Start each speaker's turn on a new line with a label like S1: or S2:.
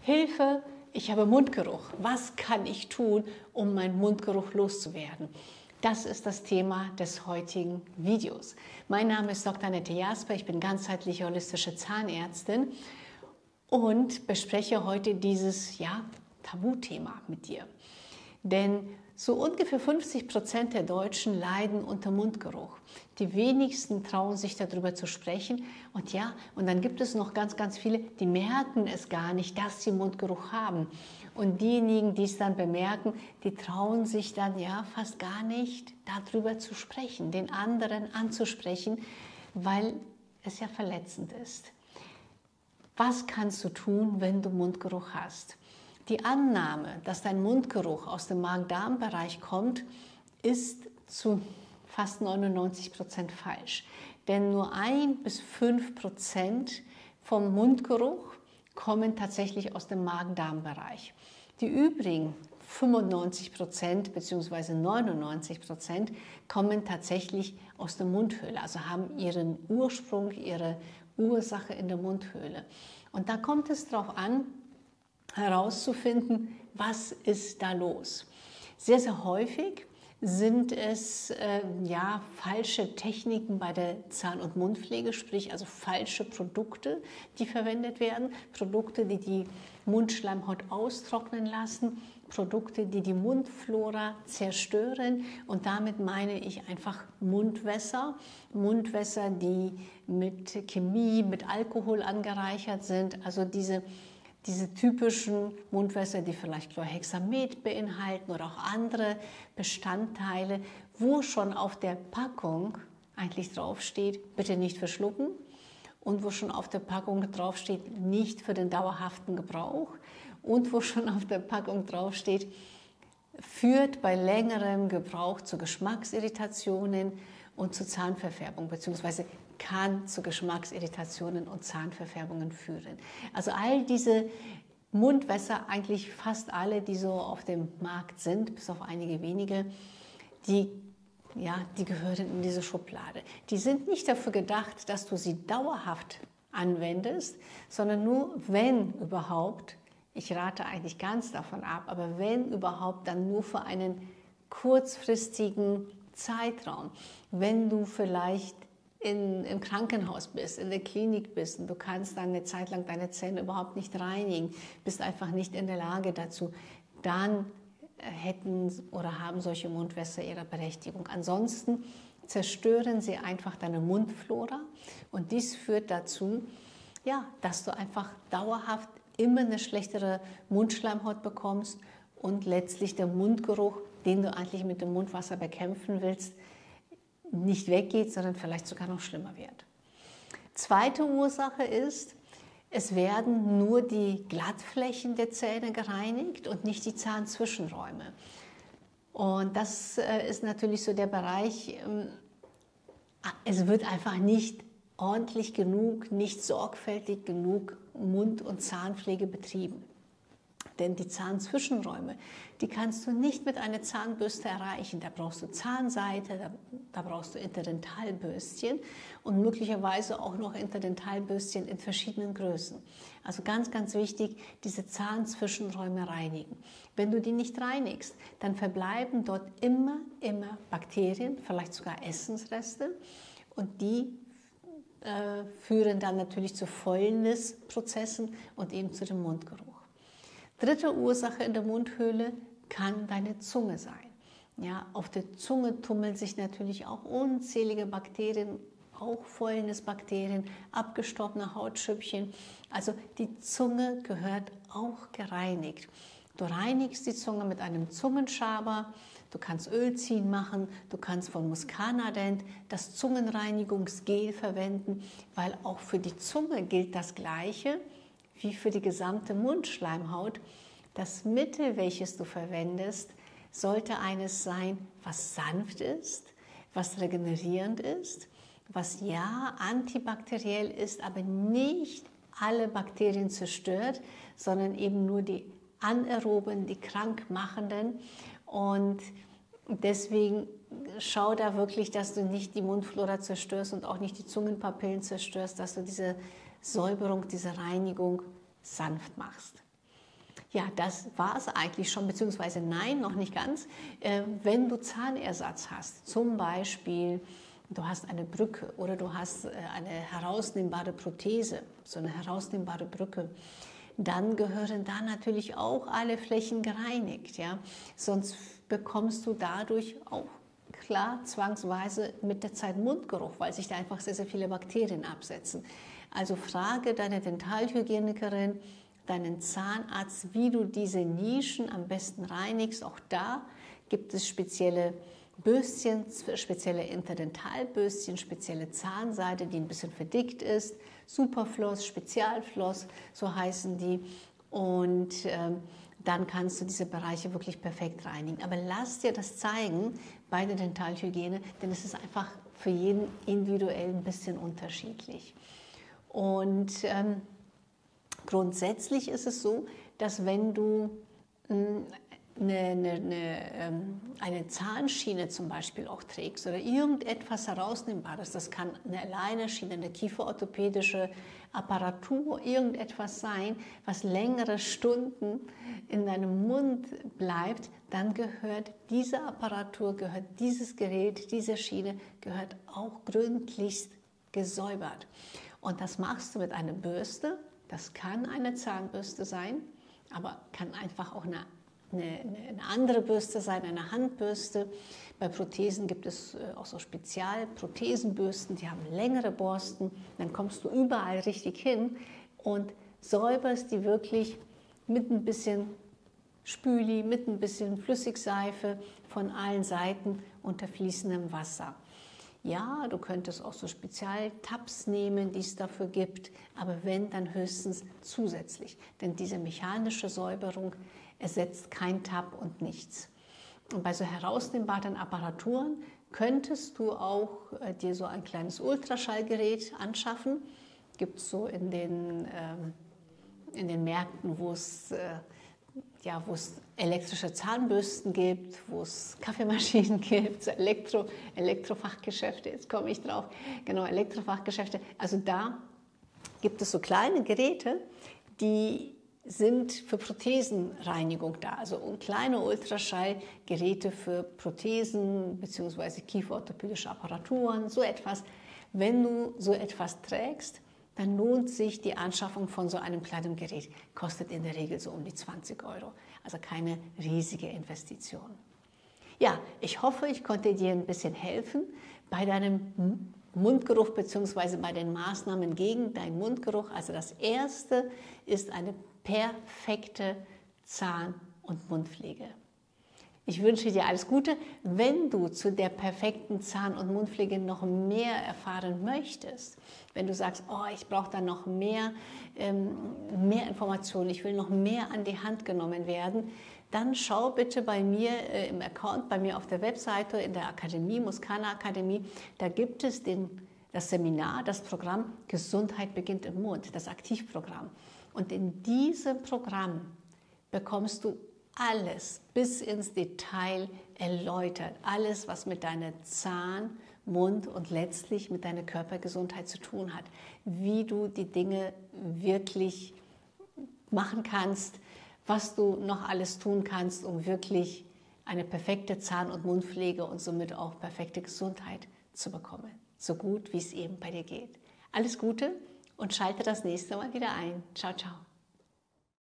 S1: Hilfe, ich habe Mundgeruch. Was kann ich tun, um meinen Mundgeruch loszuwerden? Das ist das Thema des heutigen Videos. Mein Name ist Dr. Annette Jasper, ich bin ganzheitliche holistische Zahnärztin und bespreche heute dieses Tabuthema mit dir. Denn so ungefähr 50% der Deutschen leiden unter Mundgeruch. Die wenigsten trauen sich darüber zu sprechen. Und dann gibt es noch ganz viele, die merken es gar nicht, dass sie Mundgeruch haben. Und diejenigen, die es dann bemerken, die trauen sich dann fast gar nicht, darüber zu sprechen, den anderen anzusprechen, weil es ja verletzend ist. Was kannst du tun, wenn du Mundgeruch hast? Die Annahme, dass dein Mundgeruch aus dem Magen-Darm-Bereich kommt, ist zu fast 99% falsch. Denn nur 1 bis 5% vom Mundgeruch kommen tatsächlich aus dem Magen-Darm-Bereich. Die übrigen 95% bzw. 99% kommen tatsächlich aus der Mundhöhle, also haben ihren Ursprung, ihre Ursache in der Mundhöhle. Und da kommt es darauf an, herauszufinden, was ist da los. Sehr, sehr häufig sind es falsche Techniken bei der Zahn- und Mundpflege, sprich also falsche Produkte, die verwendet werden. Produkte, die die Mundschleimhaut austrocknen lassen, Produkte, die die Mundflora zerstören, und damit meine ich einfach Mundwässer. Mundwässer, die mit Chemie, mit Alkohol angereichert sind, also diese typischen Mundwässer, die vielleicht Chlorhexamid beinhalten oder auch andere Bestandteile, wo schon auf der Packung eigentlich draufsteht, bitte nicht verschlucken, und wo schon auf der Packung draufsteht, nicht für den dauerhaften Gebrauch, und wo schon auf der Packung draufsteht, führt bei längerem Gebrauch zu Geschmacksirritationen und zu Zahnverfärbung, beziehungsweise kann zu Geschmacksirritationen und Zahnverfärbungen führen. Also all diese Mundwässer, eigentlich fast alle, die so auf dem Markt sind, bis auf einige wenige, die gehören in diese Schublade. Die sind nicht dafür gedacht, dass du sie dauerhaft anwendest, sondern nur, wenn überhaupt, ich rate eigentlich ganz davon ab, aber wenn überhaupt, dann nur für einen kurzfristigen Zeitraum. Wenn du vielleicht im Krankenhaus bist, in der Klinik bist und du kannst dann eine Zeit lang deine Zähne überhaupt nicht reinigen, bist einfach nicht in der Lage dazu, dann hätten oder haben solche Mundwässer ihre Berechtigung. Ansonsten zerstören sie einfach deine Mundflora, und dies führt dazu, dass du einfach dauerhaft immer eine schlechtere Mundschleimhaut bekommst und letztlich der Mundgeruch, den du eigentlich mit dem Mundwasser bekämpfen willst, nicht weggeht, sondern vielleicht sogar noch schlimmer wird. Zweite Ursache ist, es werden nur die Glattflächen der Zähne gereinigt und nicht die Zahnzwischenräume. Und das ist natürlich so der Bereich, es wird einfach nicht ordentlich genug, nicht sorgfältig genug Mund- und Zahnpflege betrieben. Denn die Zahnzwischenräume, die kannst du nicht mit einer Zahnbürste erreichen. Da brauchst du Zahnseide, da brauchst du Interdentalbürstchen und möglicherweise auch noch Interdentalbürstchen in verschiedenen Größen. Also ganz wichtig, diese Zahnzwischenräume reinigen. Wenn du die nicht reinigst, dann verbleiben dort immer Bakterien, vielleicht sogar Essensreste, und die führen dann natürlich zu Fäulnisprozessen und eben zu dem Mundgeruch. Dritte Ursache in der Mundhöhle kann deine Zunge sein. Auf der Zunge tummeln sich natürlich auch unzählige Bakterien, auch Fäulnisbakterien, abgestorbene Hautschüppchen. Also die Zunge gehört auch gereinigt. Du reinigst die Zunge mit einem Zungenschaber, du kannst Ölziehen machen, du kannst von Muscanadent das Zungenreinigungsgel verwenden, weil auch für die Zunge gilt das Gleiche wie für die gesamte Mundschleimhaut. Das Mittel, welches du verwendest, sollte eines sein, was sanft ist, was regenerierend ist, was antibakteriell ist, aber nicht alle Bakterien zerstört, sondern eben nur die anaeroben, die krankmachenden. Und deswegen schau da wirklich, dass du nicht die Mundflora zerstörst und auch nicht die Zungenpapillen zerstörst, dass du diese Säuberung, diese Reinigung sanft machst. Ja, das war es eigentlich schon, beziehungsweise nein, noch nicht ganz. Wenn du Zahnersatz hast, zum Beispiel du hast eine Brücke oder du hast eine herausnehmbare Prothese, so eine herausnehmbare Brücke, dann gehören da natürlich auch alle Flächen gereinigt. Ja? Sonst bekommst du dadurch auch klar zwangsweise mit der Zeit Mundgeruch, weil sich da einfach sehr, sehr viele Bakterien absetzen. Also frage deine Dentalhygienikerin, deinen Zahnarzt, wie du diese Nischen am besten reinigst. Auch da gibt es spezielle Bürstchen, spezielle Interdentalbürstchen, spezielle Zahnseide, die ein bisschen verdickt ist, Superfloss, Spezialfloss, so heißen die. Und dann kannst du diese Bereiche wirklich perfekt reinigen. Aber lass dir das zeigen bei der Dentalhygiene, denn es ist einfach für jeden individuell ein bisschen unterschiedlich. Und grundsätzlich ist es so, dass wenn du eine Zahnschiene zum Beispiel auch trägst oder irgendetwas Herausnehmbares, das kann eine Alignerschiene, eine kieferorthopädische Apparatur, irgendetwas sein, was längere Stunden in deinem Mund bleibt, dann gehört diese Apparatur, gehört dieses Gerät, diese Schiene, gehört auch gründlichst gesäubert. Und das machst du mit einer Bürste, das kann eine Zahnbürste sein, aber kann einfach auch eine andere Bürste sein, eine Handbürste. Bei Prothesen gibt es auch so Spezialprothesenbürsten, die haben längere Borsten. Dann kommst du überall richtig hin und säuberst die wirklich mit ein bisschen Spüli, mit ein bisschen Flüssigseife von allen Seiten unter fließendem Wasser. Ja, du könntest auch so Spezialtabs nehmen, die es dafür gibt, aber wenn, dann höchstens zusätzlich. Denn diese mechanische Säuberung ersetzt kein Tab und nichts. Und bei so herausnehmbaren Apparaturen könntest du auch dir so ein kleines Ultraschallgerät anschaffen. Gibt es so in den Märkten, wo es elektrische Zahnbürsten gibt, wo es Kaffeemaschinen gibt, so Elektrofachgeschäfte, jetzt komme ich drauf, genau, Elektrofachgeschäfte. Also da gibt es so kleine Geräte, die sind für Prothesenreinigung da, also kleine Ultraschallgeräte für Prothesen bzw. kieferorthopädische Apparaturen, so etwas. Wenn du so etwas trägst, dann lohnt sich die Anschaffung von so einem kleinen Gerät. Kostet in der Regel so um die 20 €, also keine riesige Investition. Ja, ich hoffe, ich konnte dir ein bisschen helfen bei deinem Mundgeruch bzw. bei den Maßnahmen gegen deinen Mundgeruch. Also das erste ist eine perfekte Zahn- und Mundpflege. Ich wünsche dir alles Gute. Wenn du zu der perfekten Zahn- und Mundpflege noch mehr erfahren möchtest, wenn du sagst, oh, ich brauche da noch mehr Informationen, ich will noch mehr an die Hand genommen werden, dann schau bitte bei mir im Account, bei mir auf der Webseite, in der Akademie, Muskana Akademie, da gibt es das Seminar, das Programm Gesundheit beginnt im Mund, das Aktivprogramm. Und in diesem Programm bekommst du alles bis ins Detail erläutert. Alles, was mit deiner Zahn-, Mund- und letztlich mit deiner Körpergesundheit zu tun hat. Wie du die Dinge wirklich machen kannst, was du noch alles tun kannst, um wirklich eine perfekte Zahn- und Mundpflege und somit auch perfekte Gesundheit zu bekommen. So gut, wie es eben bei dir geht. Alles Gute und schalte das nächste Mal wieder ein. Ciao, ciao.